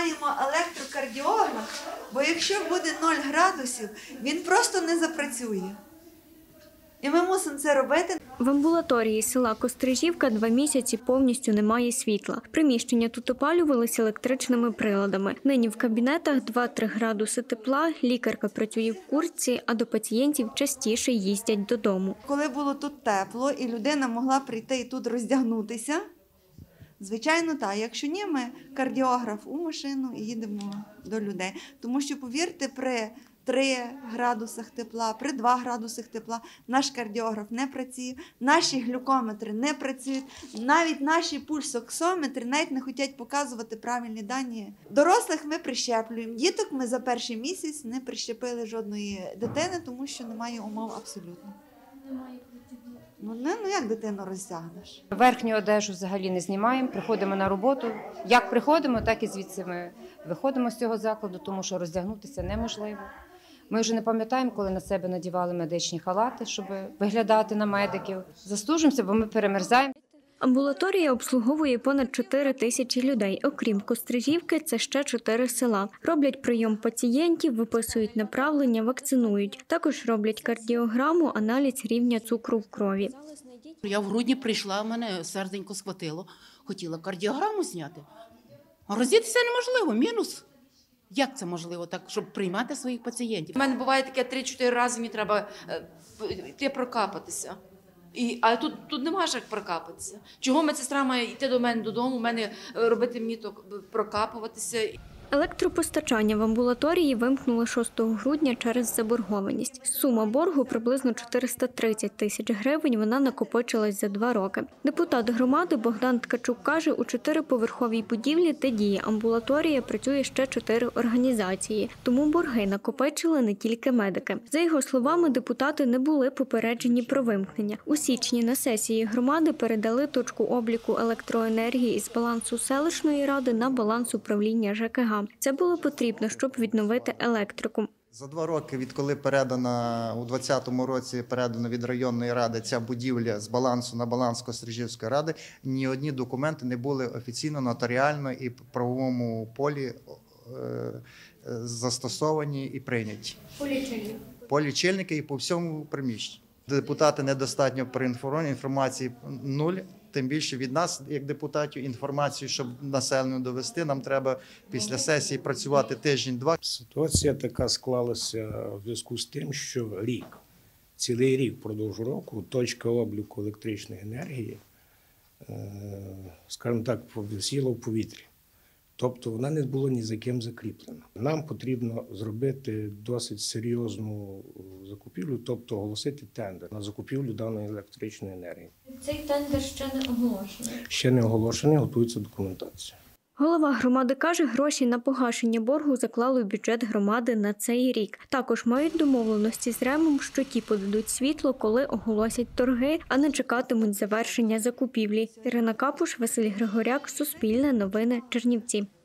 маємо електрокардіограф, бо якщо буде 0 градусів, він просто не запрацює. І ми мусимо це робити. В амбулаторії села Кострижівка 2 місяці повністю немає світла. Приміщення тут опалювалися електричними приладами. Нині в кабінетах 2-3 градуси тепла, лікарка працює в куртці, а до пацієнтів частіше їздять додому. Коли було тут тепло і людина могла прийти і тут роздягнутися, звичайно, так. Якщо ні, ми кардіограф у машину і їдемо до людей. Тому що, повірте, при 3 градусах тепла, при 2 градусах тепла наш кардіограф не працює, наші глюкометри не працюють, навіть наші пульсоксометри навіть не хочуть показувати правильні дані. Дорослих ми прищеплюємо, діток ми за перший місяць не прищепили жодної дитини, тому що немає умов абсолютно. Ну як дитину розтягнеш? Верхню одежу взагалі не знімаємо, приходимо на роботу. Як приходимо, так і звідси ми виходимо з цього закладу, тому що роздягнутися неможливо. Ми вже не пам'ятаємо, коли на себе надівали медичні халати, щоб виглядати на медиків. Застужимося, бо ми перемерзаємо. Амбулаторія обслуговує понад 4 тисячі людей. Окрім Кострижівки, це ще 4 села. Роблять прийом пацієнтів, виписують направлення, вакцинують. Також роблять кардіограму, аналіз рівня цукру в крові. Я в грудні прийшла, мене серденько схватило. Хотіла кардіограму зняти. А роздітися неможливо, мінус. Як це можливо, так, щоб приймати своїх пацієнтів? У мене буває таке 3-4 рази, мені треба йти прокапатися. А тут немає як прокапатися. Чого медсестра має йти до мене додому, робити мені то прокапуватися. Електропостачання в амбулаторії вимкнули 6 грудня через заборгованість. Сума боргу приблизно 430 тисяч гривень, вона накопичилась за 2 роки. Депутат громади Богдан Ткачук каже, у 4-поверховій будівлі, де діє амбулаторія, працює ще 4 організації. Тому борги накопичили не тільки медики. За його словами, депутати не були попереджені про вимкнення. У січні на сесії громади передали точку обліку електроенергії із балансу селищної ради на баланс управління ЖКГ. Це було потрібно, щоб відновити електрику. За 2 роки, відколи передана, у 2020 році передана від районної ради ця будівля з балансу на баланс Кострижівської ради, ні одні документи не були офіційно, нотаріально і в правовому полі застосовані і прийняті. По лічильники і по всьому приміщенню. Депутати недостатньо проінформовані, інформації 0. Тим більше від нас, як депутатів, інформацію, щоб населенню довести, нам треба після сесії працювати тиждень-два. Ситуація така склалася в зв'язку з тим, що цілий рік впродовж року точка обліку електричної енергії, скажімо так, висіла в повітрі. Тобто вона не була ні за ким закріплена. Нам потрібно зробити досить серйозну закупівлю, тобто оголосити тендер на закупівлю даної електричної енергії. Цей тендер ще не оголошений? Ще не оголошений, готується документація. Голова громади каже, гроші на погашення боргу заклали в бюджет громади на цей рік. Також мають домовленості з РЕМом, що ті подадуть світло, коли оголосять торги, а не чекатимуть завершення закупівлі. Ірина Капуш, Василь Григоряк, Суспільне новини, Чернівці.